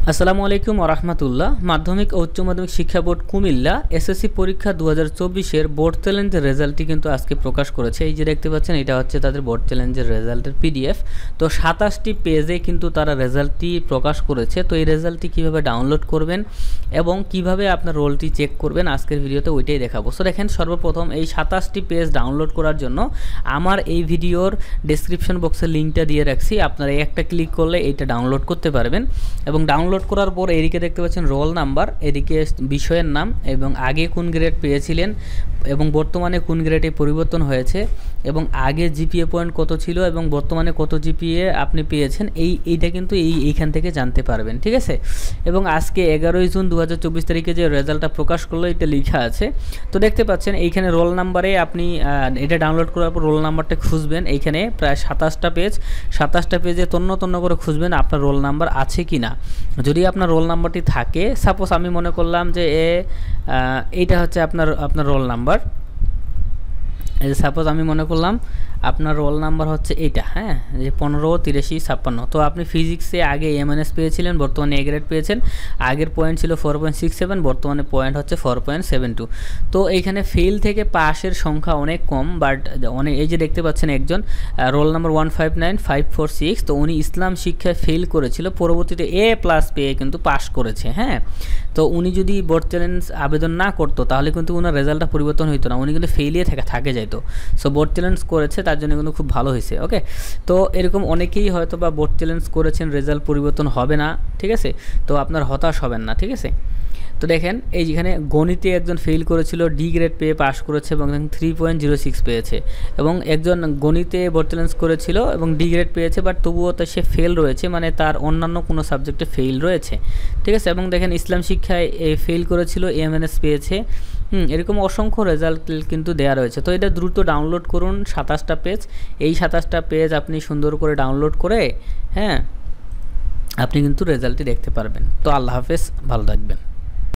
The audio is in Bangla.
আসসালামু আলাইকুম ওরহমাতুল্লাহ। মাধ্যমিক ও উচ্চ মাধ্যমিক শিক্ষা বোর্ড কুমিল্লা এসএসসি পরীক্ষা 2024-এর বোর্ড চ্যালেঞ্জের রেজাল্টটি কিন্তু আজকে প্রকাশ করেছে। এই যে দেখতে পাচ্ছেন, এটা হচ্ছে তাদের বোর্ড চ্যালেঞ্জের রেজাল্টের পিডিএফ। তো 27টি পেজে কিন্তু তারা রেজাল্টটি প্রকাশ করেছে। তো এই রেজাল্টটি কীভাবে ডাউনলোড করবেন এবং কিভাবে আপনার রোলটি চেক করবেন আজকের ভিডিওতে ওইটাই দেখাবো। সো দেখেন, সর্বপ্রথম এই 27টি পেজ ডাউনলোড করার জন্য আমার এই ভিডিওর ডেসক্রিপশন বক্সে লিঙ্কটা দিয়ে রাখছি। আপনারা একটা ক্লিক করলে এইটা ডাউনলোড করতে পারবেন এবং ডাউনলোড করার পর এদিকে দেখতে পাচ্ছেন রোল নাম্বার, এদিকে বিষয়ের নাম এবং আগে কোন গ্রেড পেয়েছিলেন এবং বর্তমানে কোন গ্রেডে পরিবর্তন হয়েছে এবং আগে জিপিএ পয়েন্ট কত ছিল এবং বর্তমানে কত জিপিএ আপনি পেয়েছেন, এইটা কিন্তু এইখান থেকে জানতে পারবেন, ঠিক আছে। এবং আজকে 11ই জুন 2024 তারিখে যে রেজাল্টটা প্রকাশ করলো এটা লেখা আছে। তো দেখতে পাচ্ছেন এইখানে রোল নাম্বারে আপনি এটা ডাউনলোড করার পর রোল নাম্বারটা খুঁজবেন। এইখানে প্রায় 27টা পেজ, 27টা পেজে তন্ন তন্ন করে খুঁজবেন আপনার রোল নাম্বার আছে কি না। যদি আপনার রোল নাম্বারটি থাকে, সাপোজ আমি মনে করলাম যে এইটা হচ্ছে আপনার রোল নাম্বার, এই যে সাপোজ আমি মনে করলাম আপনার রোল নাম্বার হচ্ছে এইটা, হ্যাঁ, যে 158356। তো আপনি ফিজিক্সে আগে এমএনএস পেয়েছিলেন, বর্তমানে এ গ্রেড পেয়েছেন। আগের পয়েন্ট ছিল 4.67, বর্তমানে পয়েন্ট হচ্ছে 4.72। তো এইখানে ফেল থেকে পাশের সংখ্যা অনেক কম, বাট অনেক, এই যে দেখতে পাচ্ছেন একজন রোল নাম্বার 159546, তো উনি ইসলাম শিক্ষায় ফেল করেছিল, পরবর্তীতে A+ পেয়ে কিন্তু পাস করেছে, হ্যাঁ। তো উনি যদি বোর্ড চ্যালেঞ্জ আবেদন না করতো তাহলে কিন্তু ওনার রেজাল্টটা পরিবর্তন হইতো না, উনি কিন্তু ফেলিয়ে থাকে যাইতো। সো বোর্ড চ্যালেঞ্জ করেছে, তার জন্য কিন্তু খুব ভালো হয়েছে, ওকে। তো এরকম অনেকেই হয়তো বা বোর্ড চ্যালেঞ্জ করেছেন, রেজাল্ট পরিবর্তন হবে না, ঠিক আছে। তো আপনার হতাশ হবেন না, ঠিক আছে। তো দেখেন, এই যেখানে গণিতে একজন ফেল করেছিল, ডি গ্রেড পেয়ে পাস করেছে এবং 3.06 পেয়েছে, এবং একজন গণিতে বোর্ড চ্যালেঞ্জ করেছিল এবং ডি গ্রেড পেয়েছে, বাট তবুও তো সে ফেল রয়েছে, মানে তার অন্যান্য কোনো সাবজেক্টে ফেল রয়েছে, ঠিক আছে। এবং দেখেন ইসলাম শিক্ষায় ফেল করেছিল, এমএনএস পেয়েছে, এরকম অসংখ্য রেজাল্ট কিন্তু দেওয়া রয়েছে। তো এটা দ্রুত ডাউনলোড করুন, 27টা পেজ। এই 27টা পেজ আপনি সুন্দর করে ডাউনলোড করে, হ্যাঁ, আপনি কিন্তু রেজাল্টটি দেখতে পারবেন। তো আল্লাহ হাফেজ, ভালো থাকবেন।